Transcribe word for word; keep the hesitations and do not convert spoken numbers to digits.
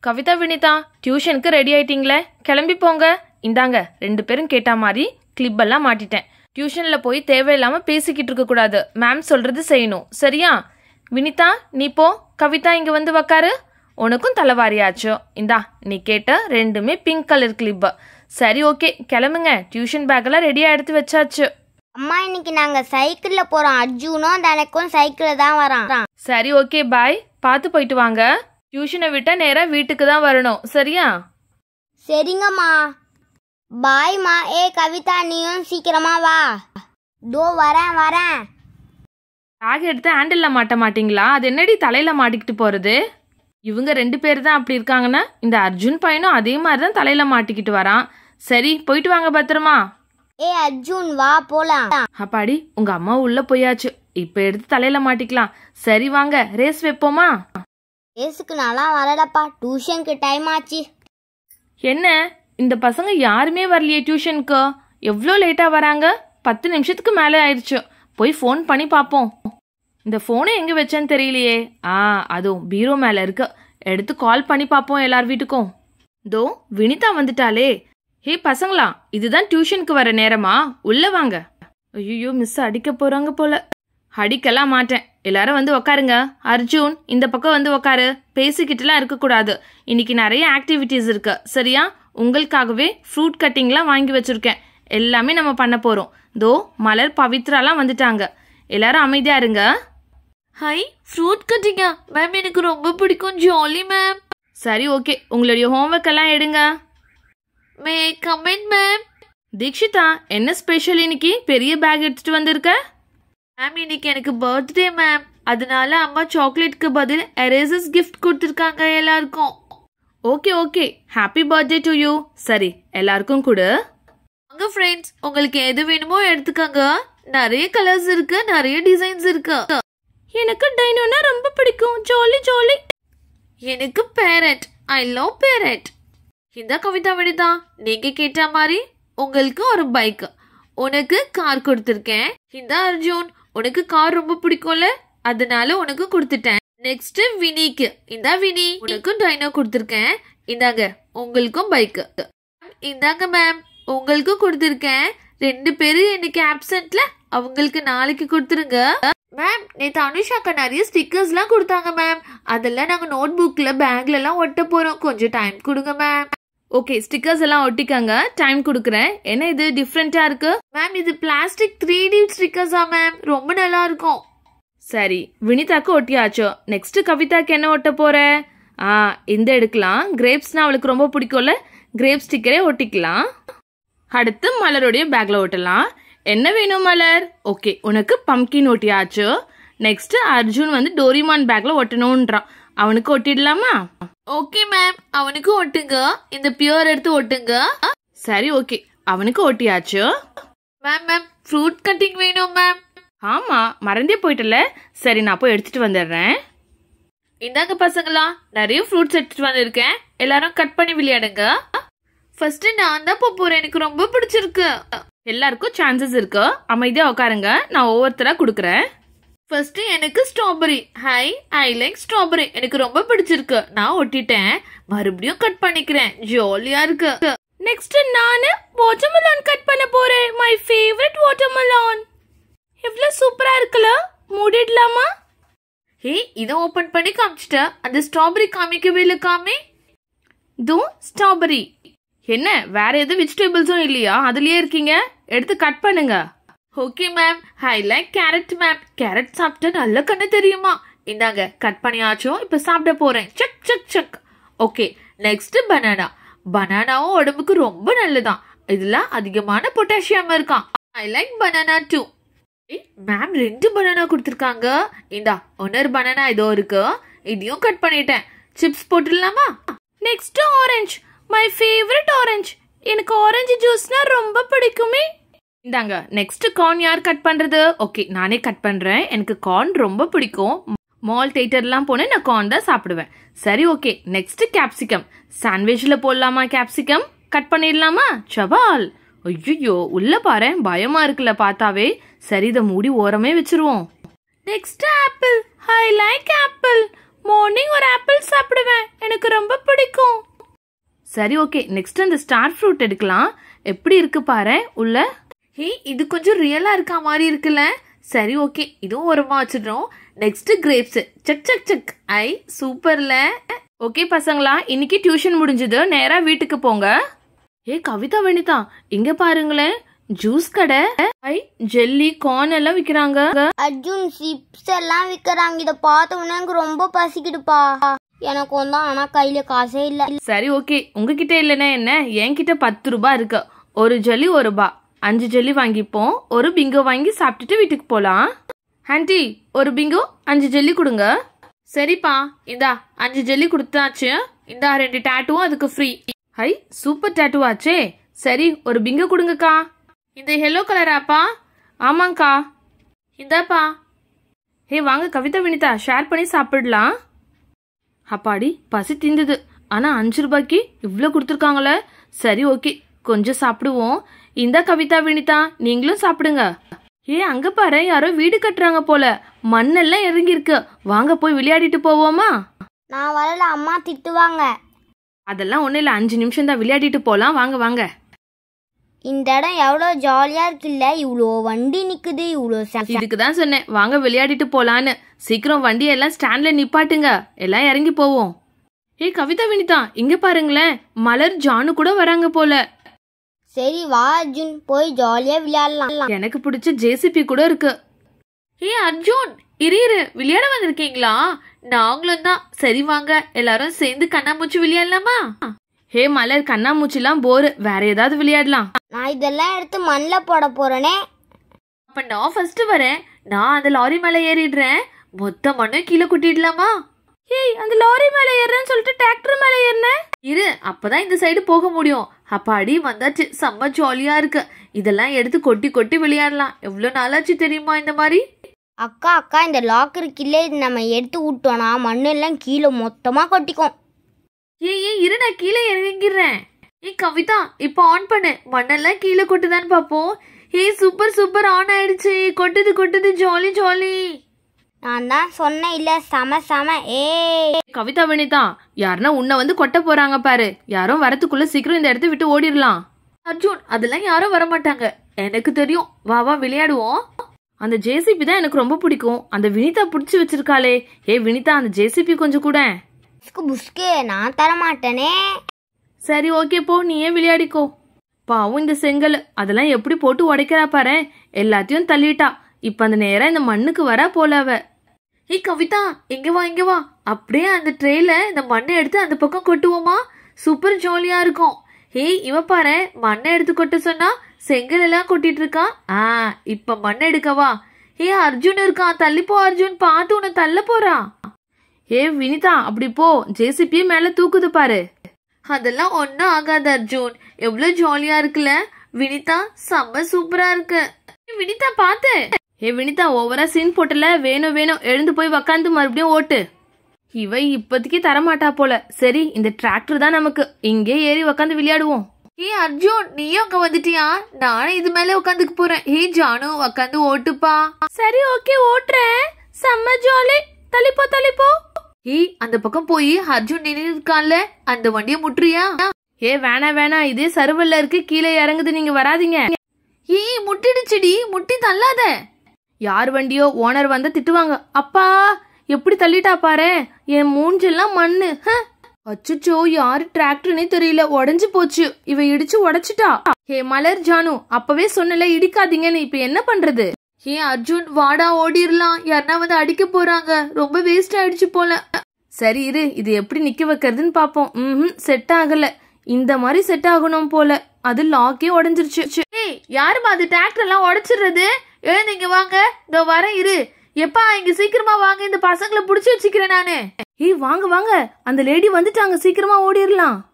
கவிதா வினிதா டியூஷனுக்கு ரெடி ஆயிட்டீங்களே, கிளம்பி போங்க. இந்தாங்க ரெண்டு பேரும் கேட்ட மாதிரி கிளிப் எல்லாம் மாட்டிட்டேன். டியூஷன்ல போய் தேவையில்லாம பேசிக்கிட்டு இருக்க கூடாது. மேம் சொல்றது செய்யணும், சரியா? வினிதா நீ போ, கவிதா இங்க வந்து உக்காரு. உனக்கும் தலைவாரியாச்சோ. இந்தா நீ கேட்ட ரெண்டுமே பிங்க் கலர் கிளிப். சரி ஓகே கிளம்புங்க. டியூஷன் பேக் எல்லாம் ரெடியா எடுத்து வச்சாச்சு. அம்மா இன்னைக்கு நாங்க சைக்கிள்ல போறோம். அர்ஜுனும் தனக்கும் சைக்கிள் தான் வரான். சரி ஓகே பாய், பார்த்து போயிட்டு வாங்க. டியூஷனை விட்டா நேரா வீட்டுக்கு தான் வரணும், சரியா? சரிங்கம்மா, பாய்மா. ஏ கவிதா நீயும் சீக்கிரமா வா. தோ வரேன் வரேன். பேக் எடுத்து ஹேண்டில்ல மாட்ட மாட்டீங்களா? அது என்னடி தலையில மாட்டிக்கிட்டு போறது? இவங்க ரெண்டு பேர் தான் அப்படி இருக்காங்கன்னா இந்த அர்ஜுன் பையனும் அதே மாதிரி தான் தலையில மாட்டிக்கிட்டு வரான். சரி போயிட்டு வாங்க பத்திரமா. ஏ அர்ஜுன் வா போலாம். அப்பாடி உங்க அம்மா உள்ள போயாச்சு, இப்ப எடுத்து தலையில மாட்டிக்கலாம். சரி வாங்க ரேஸ் வைப்போமா? ரேஸுக்கு நல்லா வரலப்பா, டியூஷனுக்கு டைம் ஆச்சு. என்ன இந்த பசங்க யாருமே வரலையே டியூஷனுக்கு? எவ்வளோ லேட்டா வராங்க? பத்து நிமிஷத்துக்கு மேலே ஆயிடுச்சு. போய் ஃபோன் பண்ணி பார்ப்போம். இந்த ஃபோனை எங்க வச்சேன்னு தெரியலையே. ஆ அதுவும் பீரோ மேல இருக்கு. எடுத்து கால் பண்ணி பார்ப்போம் எல்லார் வீட்டுக்கும். தோ வினிதா வந்துட்டாலே. ஹே பசங்களா, இதுதான் டியூஷனுக்கு வர நேரமா? உள்ள வாங்க. ஐயோ மிஸ் அடிக்க போறாங்க போல. அடிக்கலாம் மாட்டேன், எல்லாரும் வந்து உக்காருங்க. அர்ஜுன் இந்த பக்கம் வந்து உக்காரு. பேசிக்கிட்டுலாம் இருக்கக்கூடாது. இன்னைக்கு நிறைய ஆக்டிவிட்டிஸ் இருக்கு, சரியா? உங்களுக்காகவே ஃப்ரூட் கட்டிங்லாம் வாங்கி வச்சிருக்கேன். எல்லாமே நம்ம பண்ண போறோம். தோ மலர் பவித்ராலாம் வந்துட்டாங்க. எல்லாரும் அமைதியா இருங்க. ஹை, ஃப்ரூட் கட்டிங்கா மேம்? எனக்கு ரொம்ப பிடிக்கும். Jolly ma'am. சரி ஓகே, உங்களுடைய ஹோம்ஒர்க் எல்லாம் எடுங்க. மே கமெண்ட் மேம். தீக்ஷிதா என்ன ஸ்பெஷல் இன்னைக்கு? பெரிய பேக் எடுத்துட்டு வந்திருக்க. மேம் இன்னைக்கு எனக்கு பர்த்டே மேம், அதனால அம்மா சாக்லேட்க்கு பதில் எரேசர்ஸ் கிஃப்ட் கொடுத்துருக்காங்க எல்லாருக்கும். Okay okay, happy birthday to you. சரி எல்லாருக்கும் கொடு. உங்க ஃப்ரெண்ட்ஸ் உங்களுக்கு எது வேணுமோ எடுத்துக்கங்க. நிறைய கலர்ஸ் இருக்கு, நிறைய டிசைன்ஸ் இருக்கு. எனக்கு டைனோனா ரொம்ப பிடிக்கும். Jolly jolly. எனக்கு பேரட். I love parrot. இந்த கவிதா வினிதா நீங்க கேட்ட மாதிரி உங்களுக்கு ஒரு பைக், உனக்கு கார் கொடுத்துருக்கேன். இந்த அர்ஜுன் உனக்கு கார் ரொம்ப பிடிக்கும்ல, அதனால உனக்கு கொடுத்துட்டேன். நெக்ஸ்ட் வினிக்கு, இந்த வினி உனக்கு டைனோ கொடுத்துருக்கேன். இந்தாங்க உங்களுக்கும் பைக். இந்தாங்க மேம் உங்களுக்கு கொடுத்துருக்கேன். ரெண்டு பேரும் இன்னைக்கு ஆப்சென்ட்ல, அவங்களுக்கு நாளைக்கு கொடுத்துருங்க. மேம் நேற்று அனுஷாக்கா நிறைய ஸ்டிக்கர்ஸ் எல்லாம் கொடுத்தாங்க மேம், அதெல்லாம் நாங்க நோட் புக்ல பேக்ல எல்லாம் ஒட்ட போறோம். கொஞ்சம் டைம் கொடுங்க மேம். ஓகே ஸ்டிக்கர்ஸ் எல்லாம் ஒட்டிக்கங்க, டைம் கொடுக்குறேன். என்ன இது டிஃப்ரெண்டா இருக்கு? மேம் இது பிளாஸ்டிக் த்ரீ டி ஸ்டிக்கர்ஸா மேம், ரொம்ப நல்லா இருக்கும். சரி வினிதாக்கு ஒட்டியாச்சோ. நெக்ஸ்ட் கவிதாக்கு என்ன ஒட்ட போற? ஆ இந்த எடுக்கலாம். கிரேப்ஸ்னா அவளுக்கு ரொம்ப பிடிக்கும்ல, கிரேப் ஸ்டிக்கரே ஒட்டிக்கலாம். அடுத்து மலருடைய பேக்ல ஒட்டலாம். என்ன வேணும் மலர்? ஓகே உனக்கு பம்கின் ஒட்டியாச்சு. நெக்ஸ்ட் அர்ஜுன் வந்து டோரிமான் பேக்ல ஒட்டணும்ன்றான், அவனுக்கு ஒட்டிடலாமா? ஓகே மேம், அவனுக்கு ஒட்டுங்க. இந்த பியூர் எடுத்து ஒட்டுங்க. சரி ஓகே, அவனுக்கு ஒட்டியாச்சு. மேம் மேம் ஃப்ரூட் கட்டிங் வேணும் மேம். ஆமா மறந்தே போயிட்டல. சரி நான் போய் எடுத்துட்டு வந்துடுறேன். இந்தாங்க பசங்களா, நிறைய ஃப்ரூட்ஸ் எடுத்துட்டு வந்திருக்கேன். எல்லாரும் கட் பண்ணி விளையாடுங்க. ஃபர்ஸ்ட் நான் தான் போறேன், எனக்கு ரொம்ப பிடிச்சிருக்கு. எல்லாருக்கும் சான்சஸ் இருக்கு, அமைதியா உட்காருங்க. நான் ஒவ்வொருத்தரா குடுக்கறேன். ஃபர்ஸ்ட் எனக்கு strawberry. Hi, I like strawberry. எனக்கு ரொம்ப பிடிச்சிருக்கு. நான் ஒட்டிட்டேன். மறுபடியும் கட் பண்ணிக்கிறேன். ஜாலியா இருக்கு. நெக்ஸ்ட் நானு வாட்டர்மெலன் கட் பண்ண போறேன். My favourite watermelon. எவ்வளவு சூப்பரா இருக்குல. மூடிடலாமா? ஹே இதை ஓபன் பண்ணி காமிச்சிட்ட, அந்த ஸ்ட்ராபெரி காமிக்கவே இல்லை. காமி. தோ ஸ்ட்ராபெரி. என்ன வேற எதுவும் வெஜிடபிள்ஸும் இல்லையா? அதுலயே இருக்கீங்க, எடுத்து கட் பண்ணுங்க. Okay ma'am, I like carrot ma'am. Carrot சாப்பிட்டா நல்ல கண்ணு தெரியுமா? இந்தாங்க கட் பண்ணியாச்சும், இப்ப சாப்பிட போறேன். சக் சக் சக். Okay next banana. பனானாவும் உடம்புக்கு ரொம்ப நல்லதான், இதுல அதிகமான பொட்டாசியம் இருக்கான். I like banana too. Ma'am ரெண்டு பனானா கொடுத்துருக்காங்க. இந்தா ஒன்னொரு பனானா இதோ இருக்கு, இதையும் கட் பண்ணிட்டேன். சிப்ஸ் போட்டுடலாமா? Next orange. My favourite orange. எனக்கு ஆரஞ்சு ஜூஸ்னா ரொம்ப பிடிக்குமே. இந்தாங்க நெக்ஸ்ட் கார்ன் யார் கட் பண்றது? ஓகே நானே கட் பண்றேன். எனக்கு கார்ன் ரொம்ப பிடிக்கும். மால் தேட்டர்லாம் போனேன், நான் கார்ன் தான் சாப்பிடுவேன். சரி ஓகே நெக்ஸ்ட் கேப்சிகம். சாண்ட்விச்ல போடலாமா கேப்சிகம்? கட் பண்ணிடலாமா? சவால். ஐயோ உள்ள பாரு, பயமா இருக்குல்ல பார்த்தாவே. சரி இதை மூடி ஓரமே வச்சிருவோம். Next apple. I like apple. Morning ஒரு ஆப்பிள் சாப்பிடுவேன், எனக்கு ரொம்ப பிடிக்கும். சரி ஓகே, நெக்ஸ்ட் அந்த ஸ்டார் ஃப்ரூட் எடுக்கலாம். எப்படி இருக்கு பாரு உள்ள. ஹே இது கொஞ்சம் ரியலா இருக்கா மாதிரி இருக்குல்ல. சரி ஓகே, இதுவும் ஓரமா வச்சிடுறோம். Next grapes. சக் சக் சக். ஐ சூப்பர்ல. ஓகே பசங்களா, இன்னைக்கு டியூஷன் முடிஞ்சது, நேரா வீட்டுக்கு போங்க. ஏ கவிதா வினிதா, இங்க பாருங்களேன், ஜூஸ் கடை. ஐ ஜெல்லி கார்ன் எல்லாம் விக்கிறாங்க. அர்ஜுன் சிப்ஸ் எல்லாம் விக்கிறாங்க. இத பார்த்த உடனே எனக்கு ரொம்ப பசிக்குதுப்பா. எனக்கு வந்து ஆனா கையில காசே இல்ல. சரி ஓகே, உங்ககிட்ட இல்லைன்னா என்ன, என்கிட்ட பத்து ரூபாய் இருக்கு. ஒரு ஜெல்லி ஒரு ரூபாய், அஞ்சு ஜெல்லி வாங்கிப்போம். ஒரு பிங்கோ வாங்கி சாப்பிட்டுட்டு வீட்டுக்கு போலாம். ஆண்டி ஒரு பிங்கோ அஞ்சு ஜெல்லி கொடுங்க. சரிப்பா, இந்தா அஞ்சு ஜெல்லி கொடுத்தாச்சு. இந்தா ரெண்டு டாட்டுவும் அதுக்கு ஃப்ரீ. ஹை சூப்பர் டாட்டூ ஆச்சே. சரி ஒரு பிங்கோ கொடுங்கக்கா. இந்த எல்லோ கலராப்பா? ஆமாங்கக்கா. இந்தாப்பா. ஹே வாங்க கவிதா வினிதா, ஷேர் பண்ணி சாப்பிடலாம். அப்பாடி பசி தீந்தது. ஆனா அஞ்சு ரூபாய்க்கு இவ்வளோ கொடுத்துருக்காங்களே. சரி ஓகே, கொஞ்சம் சாப்பிடுவோம். இந்த கவிதா வினிதா நீங்களும் சாப்பிடுங்க. ஏ அங்க பாரு, யாரோ வீடு கட்டுறாங்க போல. மண்ணெல்லாம் இறங்கி இருக்கு. வாங்க போய் விளையாடிட்டு போவோமா? நான் வரல, அம்மா திட்டுவாங்க. அதெல்லாம் ஒண்ணு இல்ல, அஞ்சு நிமிஷம் தான், விளையாடிட்டு போலாம். வாங்க வாங்க. இந்த இடம் எவ்வளவு ஜாலியா இருக்குல்ல. இவ்வளோ வண்டி நிக்குது. இவ்வளோ இதுக்கு தான் சொன்னேன் வாங்க விளையாடிட்டு போலான்னு. சீக்கிரம் வண்டியெல்லாம் ஸ்டாண்ட்ல நிப்பாட்டுங்க, எல்லாம் இறங்கி போவோம். ஏ கவிதா வினிதா, இங்க பாருங்களேன், மலர் ஜானு கூட வராங்க போல. சரி வா அர்ஜுன், போய் ஜாலியா விளையாடலாம். எனக்கு பிடிச்ச ஜேசிபி கூட இருக்கு. ஏ அர்ஜுன், இரு இரு, விளையாட வந்திருக்கீங்களா? நாங்களும் தான். சரி வாங்க எல்லாரும் சேர்ந்து கண்ணாமூச்சி விளையாடலாமா? ஹே மலர், கண்ணாமூச்சிலாம் போரு, வேற ஏதாவது விளையாடலாம். நான் இதெல்லாம் எடுத்து மண்ணில் போட போறேனே. அப்ப நான் ஃபர்ஸ்ட் வரேன். நான் அந்த லாரி மேல ஏறிடுறேன். மொத்த மண்ணும் கீழே கொட்டிடலாமா? ஏய் அந்த லாரி மேல ஏறேன்னு சொல்லிட்டு டிராக்டர் மேல ஏறினேன். இரு, அப்பதான் இந்த சைடு போக முடியும். அப்பாடி வந்தாச்சு, செம்ம ஜாலியா இருக்கு. இதெல்லாம் எடுத்து கொட்டி கொட்டி விளையாடலாம். எவ்வளவு நாளாச்சு தெரியுமா இந்த மாதிரி? அக்கா அக்கா, இந்த லாக் இருக்குல்ல, இது நம்ம எடுத்து விட்டோம்னா மண்ணு எல்லாம் கீழே மொத்தமா கொட்டிக்கும். ஏய் ஏய் இரு, நான் கீழே இறங்கிடுறேன். ஏய் கவிதா, இப்ப ஆன் பண்ணு. மண்ணெல்லாம் கீழே கொட்டுதான்னு பாப்போம். ஏய் சூப்பர் சூப்பர், ஆன் ஆயிடுச்சு. கொட்டுது கொட்டுது, ஜாலி ஜாலி. நான் தான் சொன்னேன் இல்ல, சம சம. ஏ கவிதா வினிதா, யாருன்னா உன்னை வந்து கொட்ட போறாங்க பாரு. யாரும் வரத்துக்குள்ள சீக்கிரம் இந்த இடத்த விட்டு ஓடிடலாம். அர்ஜுன், அதெல்லாம் யாரும் வரமாட்டாங்க, எனக்கு தெரியும். வா வா விளையாடுவோம். அந்த ஜேசிபி தான் எனக்கு ரொம்ப பிடிக்கும். அந்த வினிதா பிடிச்சி வச்சிருக்காளே. ஏ வினிதா, அந்த ஜேசிபி கொஞ்சம் கூட. புஸ்கே, நான் தர மாட்டேனே. சரி ஓகே போ, நீயே விளையாடிக்கோ. பாவும் இந்த செங்கல், அதெல்லாம் எப்படி போட்டு உடைக்கிறா பாரு. எல்லாத்தையும் தள்ளிட்டா. இப்ப அந்த நேரம் இந்த மண்ணுக்கு வரா போல அவ. ஏய் கவிதா, இங்க வா இங்க வா. அப்படியே அந்த ட்ரேல இந்த மண்ணை எடுத்து அந்த பக்கம் கொட்டுவோமா? சூப்பர் ஜாலியா இருக்கும். ஏய் இவ பாரு, மண்ணை எடுத்து கொட்ட சொன்னா செங்கல் எல்லாம் கொட்டிட்டு இருக்கா. ஆ இப்ப மண்ணை எடுக்கவா? ஏ அர்ஜுன் இருக்கான், தள்ளிப்போ அர்ஜுன், பார்த்து உன்னை தள்ள போறா. ஏ வினிதா அப்படி போ, ஜேசிபியே மேல தூக்குது பாரு. அதெல்லாம் ஒன்னும் ஆகாது அர்ஜுன். எவ்வளவு ஜாலியா இருக்குல்ல. வினிதா செம்ம சூப்பரா இருக்கு. வினிதா பாத்து. ஏ வினிதா, ஓவரா சீன் போட்டல. வேணும் வேணும், எழுந்து போய் உக்காந்து மறுபடியும் ஓட்டு. இவ இப்போதைக்கு தரமாட்டா போல. சரி இந்த டிராக்டர் தான் நமக்கு. இங்கே ஏறி உக்காந்து விளையாடுவோம். ஏ அர்ஜுன், நீயும் அங்க வந்துட்டியா? நானும் இது மேல உட்காந்துக்கு போறேன். ஏ ஜானு, உக்காந்து ஓட்டுப்பா. சரி ஓகே, ஓட்டுறேன். செம்ம ஜாலி. தள்ளிப்போ தள்ளிப்போ. ஏய் அந்த பக்கம் போய் அர்ஜுன் நின்று இருக்கான்ல, அந்த வண்டியை முட்டுறியா? ஏ வேணா வேணா, இதே சர்வல்ல இருக்கு, கீழே இறங்குது, நீங்க வராதீங்க. ஏய் முட்டிடுச்சுடி, முட்டி தள்ளாத. யார் வண்டியோ ஓனர் வந்தா திட்டுவாங்க. அப்பா எப்படி தள்ளிட்டா பாரு, என் மூஞ்செல்லாம் மண்ணு. அச்சுச்சோ, யாரு டிராக்டர்னே தெரியல, உடஞ்சு போச்சு. இவ இடிச்சு உடைச்சிட்டா. ஹே மலர் ஜானு, அப்பவே சொன்னல இடிக்காதீங்கன்னு, இப்ப என்ன பண்றது? ஏ அர்ஜுன் வாடா, ஓடிரலாம். யாருன்னா வந்து அடிக்க போறாங்க. ரொம்ப வேஸ்ட் ஆயிடுச்சு போல. சரி இரு, இது எப்படி நிக்க வைக்கிறதுன்னு பாப்போம். ம் செட் ஆகல. இந்த மாதிரி செட் ஆகணும் போல. அது லாக்கே உடஞ்சிருச்சு. ஏய் யாருமா அது டிராக்டர் எல்லாம் உடைச்சிடுறது? எழுந்தீங்க வாங்க, இதோ வர இரு. எப்பா இங்க சீக்கிரமா வாங்க, இந்த பசங்களை புடிச்சு வச்சுக்கிறேன் நானு. ஏய் வாங்க வாங்க, அந்த லேடி வந்துட்டாங்க, சீக்கிரமா ஓடிரலாம்.